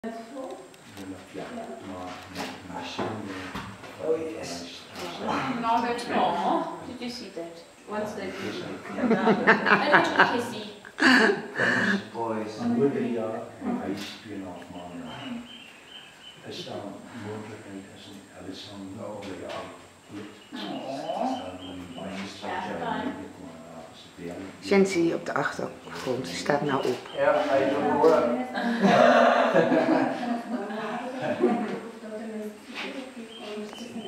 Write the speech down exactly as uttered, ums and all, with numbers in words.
Ja, maar machine. Oh yes. No, that's wrong. Did you see that? Once they finish it. A little kissy. Boys. En moeder ja, hij speelt nog maar. Er is dan mogelijkheid als een Alessandro of de Shenzi op de achtergrond, ze staat nou op. Ja, hij is ook hoor.